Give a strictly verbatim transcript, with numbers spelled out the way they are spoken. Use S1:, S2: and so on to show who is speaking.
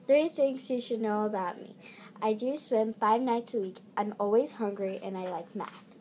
S1: Three things you should know about me. I do swim five nights a week. I'm always hungry, and I like math.